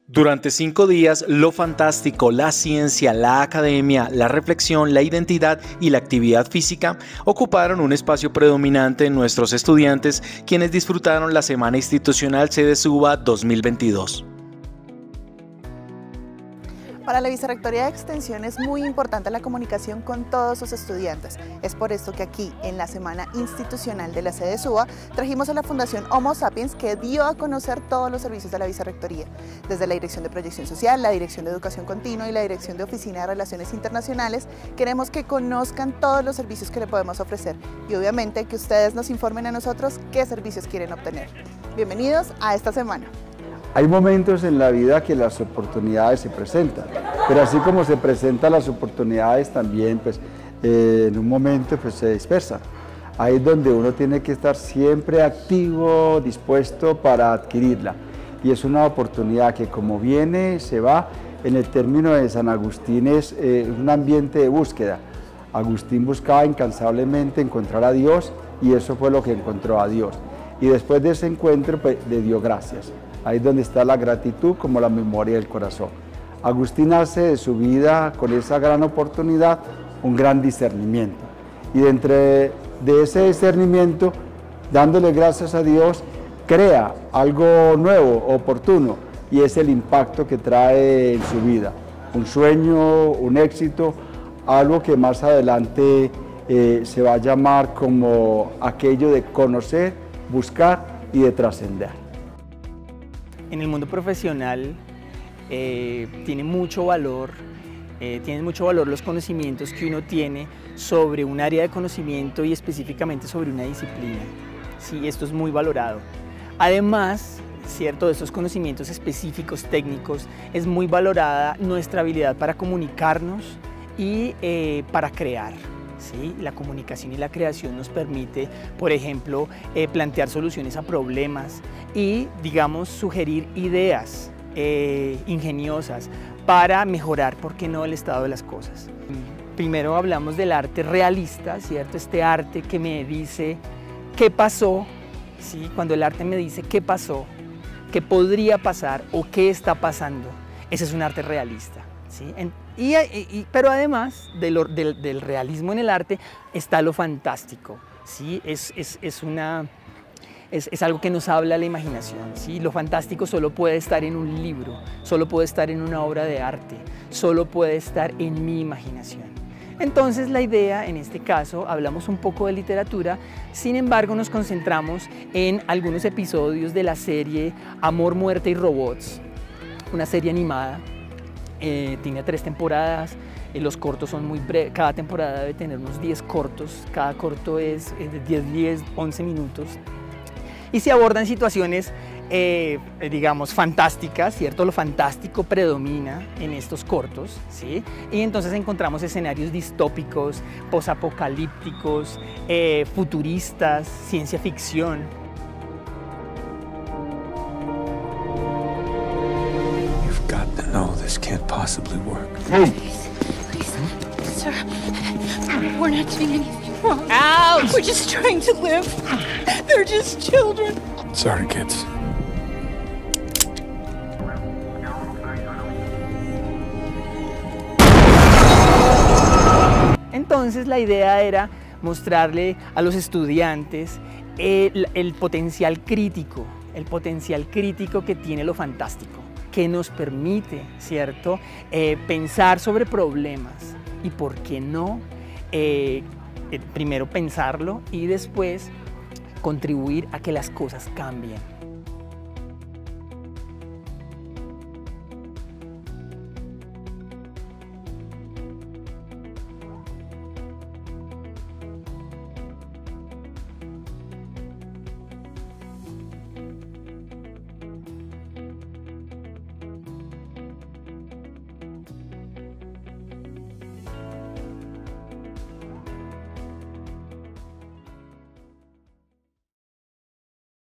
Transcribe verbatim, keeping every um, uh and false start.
Durante cinco días, lo fantástico, la ciencia, la academia, la reflexión, la identidad y la actividad física ocuparon un espacio predominante en nuestros estudiantes, quienes disfrutaron la Semana Institucional CEDESUBA dos mil veintidós. Para la Vicerrectoría de Extensión es muy importante la comunicación con todos sus estudiantes. Es por esto que aquí, en la Semana Institucional de la CEDESUBA, trajimos a la Fundación Homo Sapiens, que dio a conocer todos los servicios de la Vicerrectoría, desde la Dirección de Proyección Social, la Dirección de Educación Continua y la Dirección de Oficina de Relaciones Internacionales. Queremos que conozcan todos los servicios que le podemos ofrecer y obviamente que ustedes nos informen a nosotros qué servicios quieren obtener. Bienvenidos a esta semana. Hay momentos en la vida que las oportunidades se presentan, pero así como se presentan las oportunidades también pues, eh, en un momento pues, se dispersan. Ahí es donde uno tiene que estar siempre activo, dispuesto para adquirirla. Y es una oportunidad que como viene, se va. En el término de San Agustín es eh, un ambiente de búsqueda. Agustín buscaba incansablemente encontrar a Dios y eso fue lo que encontró a Dios. Y después de ese encuentro pues, le dio gracias. Ahí es donde está la gratitud como la memoria del corazón. Agustín hace de su vida, con esa gran oportunidad, un gran discernimiento. Y dentro de ese discernimiento, dándole gracias a Dios, crea algo nuevo, oportuno, y es el impacto que trae en su vida. Un sueño, un éxito, algo que más adelante eh, se va a llamar como aquello de conocer, buscar y de trascender. En el mundo profesional eh, tiene mucho valor, eh, tienen mucho valor los conocimientos que uno tiene sobre un área de conocimiento y específicamente sobre una disciplina. Sí, esto es muy valorado. Además, cierto, de estos conocimientos específicos, técnicos, es muy valorada nuestra habilidad para comunicarnos y eh, para crear. ¿Sí? La comunicación y la creación nos permite, por ejemplo, eh, plantear soluciones a problemas y, digamos, sugerir ideas eh, ingeniosas para mejorar, ¿por qué no?, el estado de las cosas. Primero hablamos del arte realista, ¿cierto? Este arte que me dice qué pasó, ¿sí? Cuando el arte me dice qué pasó, qué podría pasar o qué está pasando, ese es un arte realista. ¿Sí? Y, y, pero además de lo, del, del realismo en el arte está lo fantástico, ¿sí? es, es, es, una, es, es algo que nos habla la imaginación, ¿sí? Lo fantástico solo puede estar en un libro, solo puede estar en una obra de arte, solo puede estar en mi imaginación. Entonces la idea, en este caso, hablamos un poco de literatura, sin embargo nos concentramos en algunos episodios de la serie Amor, Muerte y Robots, una serie animada. Eh, tiene tres temporadas, eh, los cortos son muy breves, cada temporada debe tener unos diez cortos, cada corto es eh, de diez, diez, once minutos y se abordan situaciones, eh, digamos, fantásticas, ¿cierto? Lo fantástico predomina en estos cortos, ¿sí? Y entonces encontramos escenarios distópicos, posapocalípticos, eh, futuristas, ciencia ficción. No, this can't possibly work. Please, please, sir, we're not doing anything wrong. Ouch! We're just trying to live. They're just children. Sorry, kids. Entonces la idea era mostrarle a los estudiantes el, el potencial crítico, el potencial crítico que tiene lo fantástico, que nos permite, ¿cierto?, eh, pensar sobre problemas y, ¿por qué no?, eh, eh, primero pensarlo y después contribuir a que las cosas cambien.